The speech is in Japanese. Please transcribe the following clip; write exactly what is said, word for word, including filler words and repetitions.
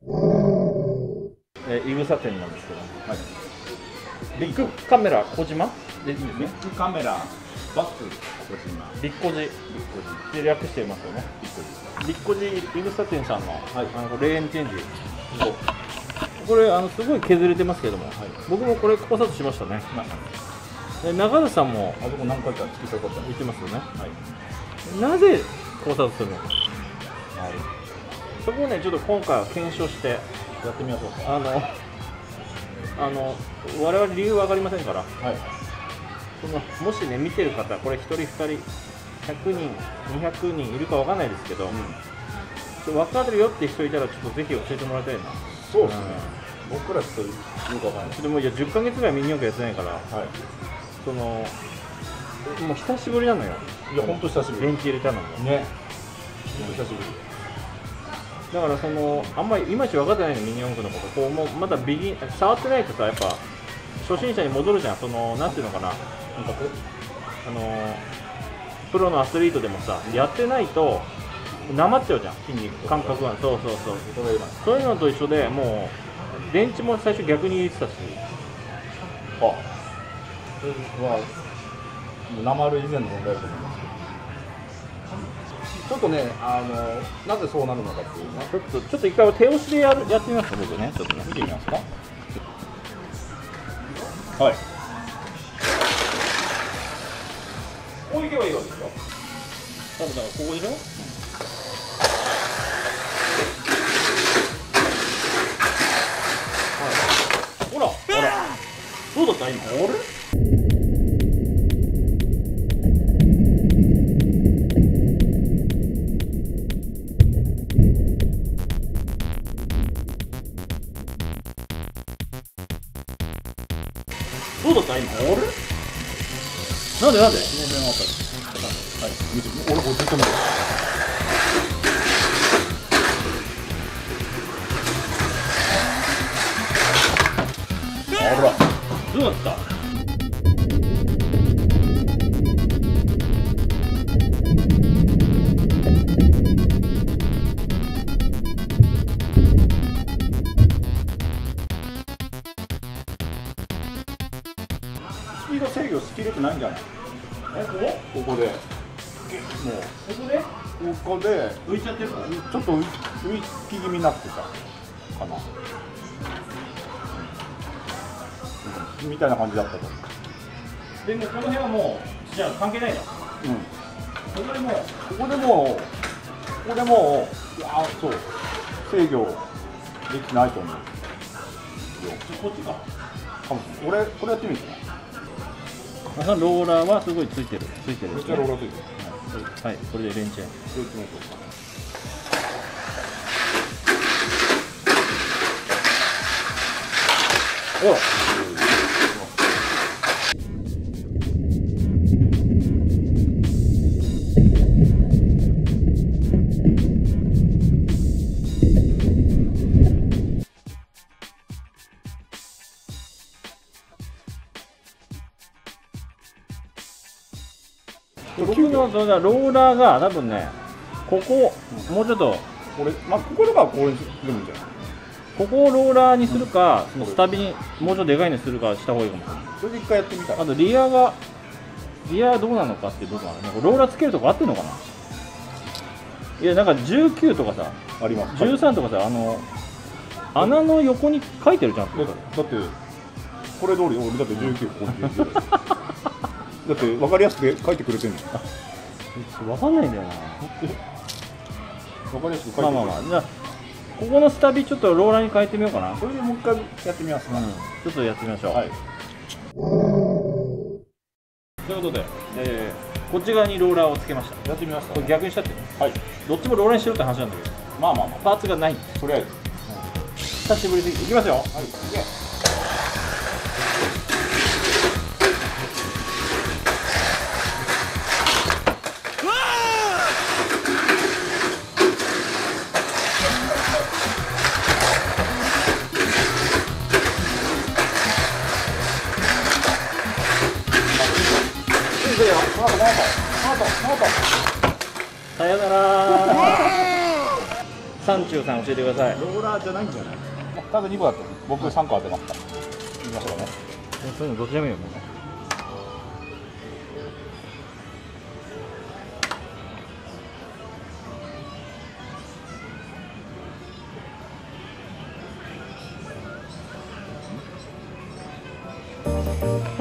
えー、いぐさ店なんですけど、はい、ビッグカメラ小島でいいんですね。 ビッグカメラバック小島、 ビッコジで略してますよね。ビッコジいぐさ店さんの、はい、あのレーンチェンジ、これあのすごい削れてますけども、はい、僕もこれ考察しましたね。で中田さんもあそこ何回か聞いたこと言ってますよね。 はい、 なぜ考察するのか、はい、そこをねちょっと今回は検証してやってみましょうか。あのあの我々理由は分かりませんから、はい、そのもしね見てる方、これひとりふたりひゃくにんにひゃくにんいるか分かんないですけど、うん、分かるよって人いたらちょっとぜひ教えてもらいたいな。 そうですね、うん、僕らちょっとよく分かんない。 でもいやじゅっかげつぐらいミニ四駆やってないから、はい、そのもう久しぶりなのよ。 いや本当久しぶり。 電池入れたのもね、 本当久しぶり。 だからそのあんまりいまいち分かってないのミニ四駆のこと、こうもうまだビギン触ってないとさ、やっぱ初心者に戻るじゃん。そのなんていうのかな、なんかあのプロのアスリートでもさ、やってないとなまっちゃうじゃん、筋肉感覚が。そうそうそう、そういうのと一緒で、もう電池も最初逆に入れてたし、 あ、それはなまる以前の問題だと思いますけど、ちょっとね、あのなぜそうなるのかっていうね、 ちょっとちょっと一回手押しでやるやってみますか、僕ね、ちょっとね見てみますか。はい。こういけばいいわけですよ。多分だからここでしょ。ほらほら、どうだった今。あれ？どうだった今。あれ？なんでなんで？ はい、見て、俺これずっと見てる。あら、 どうだった？ スピード制御しきれてないんじゃない？ え、ここ？ ここで。もうここで？ ここで浮いちゃってるから。 ちょっと浮き気味になってたかな、うん、みたいな感じだったと。 でもこの辺はもうじゃあ関係ないの。 うん。 ここでもうここでもうここでもういやそう制御できてないと思う。 こっちか。 かもしれない。俺これやってみるかな。 ローラーはすごいついてるついてる、ね。 めっちゃローラーついてる。 はい、これでレンチェン。 これやってみましょうか。 おら。僕のそのローラーが多分ね、ここ、うん、もうちょっとこれ、まあ、ここではこれでもいいんじゃない？ ここをローラーにするか、うん、そのスタビにもうちょっとでかいのにするかした方がいいかもしれない。 それで一回やってみたら。 あとリアがリアどうなのかっていう部分はね、ローラーつけるとこ合ってるのかな。いやなんかじゅうきゅうとかさあります。 じゅうさんとかさ、あの穴の横に書いてるじゃん。だってこれ通り俺だってじゅうきゅうここにじゅうきゅうだって分かりやすく書いてくれてるの。 分かんないんだよな。 分かりやすく書いてくれてる。 まあまあまあ、じゃあここのスタビちょっとローラーに変えてみようかな。 それでもう一回やってみますか、うん、 ちょっとやってみましょう。はい、ということで、えー、こっち側にローラーをつけました。 やってみますか、 これ逆にしちゃってる。 はい、 どっちもローラーにしろって話なんだけど、まあまあまあパーツがない。 とりあえず、うん、 久しぶりでいきますよ。はい、さよなら。 三中さん教えてください。 ローラーじゃないんじゃない？多分にこだった。僕さんこ当てました。いきましょうね。 そういうのどっちでもいいよ。 うん